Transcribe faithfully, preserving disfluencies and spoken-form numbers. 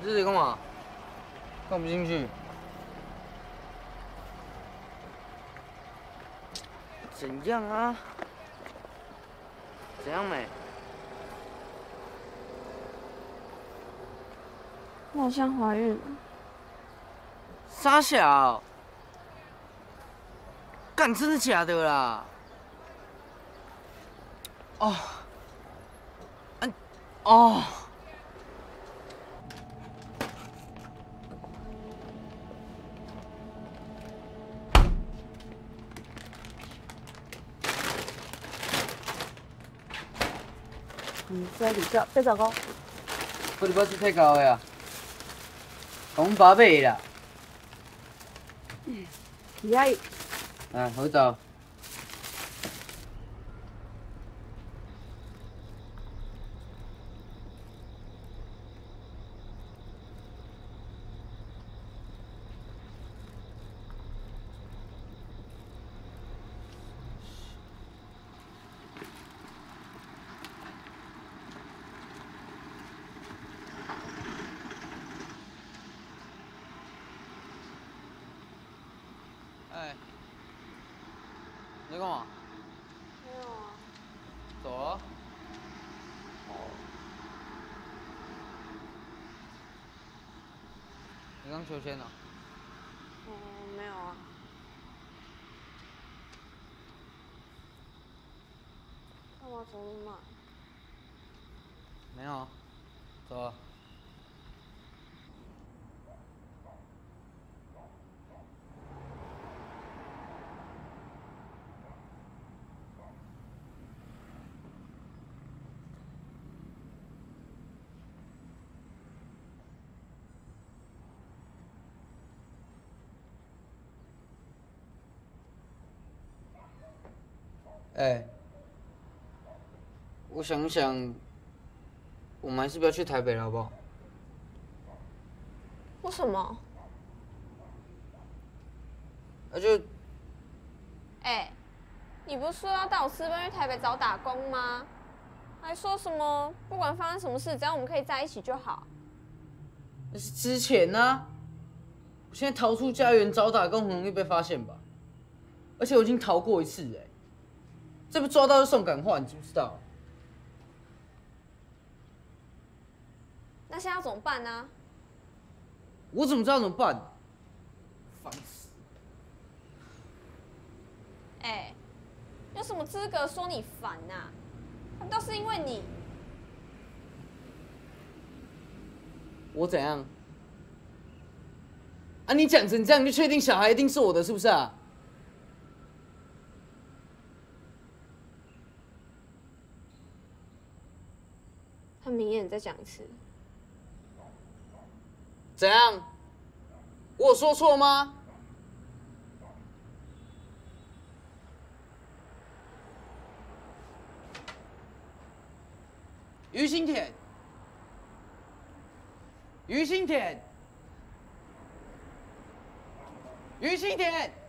这是干嘛？看不进去。怎样啊？怎样美？ 我好像怀孕了。 傻小，干真的假的啦？哦，嗯，哦。 嗯，这里这别糟糕。 我哋把车太高呀，我们八倍啦。 嗯，你爱。 啊，好走。哎，你在干嘛？ 没有啊。 走啊！你刚求签了？ 哦，没有啊。干嘛走那么慢？ 没有啊，走啊。 哎，我想想，我们还是不要去台北了，好不好？ 为什么？ 那就…… 哎，你不是说要带我私奔去台北找打工吗？还说什么不管发生什么事，只要我们可以在一起就好。 那是之前呢、啊。我现在逃出家园找打工很容易被发现吧？而且我已经逃过一次哎、欸，这不抓到就送感化，你知不知道？ 那现在要怎么办呢？ 我怎么知道怎么办？烦死！ 哎，有什么资格说你烦呐、啊？都是因为你。 我怎样？啊，你讲成这样就确定小孩一定是我的，是不是啊？ 很明显，你再讲一次。 怎样？我有说错吗？于心田，于心田，于心田。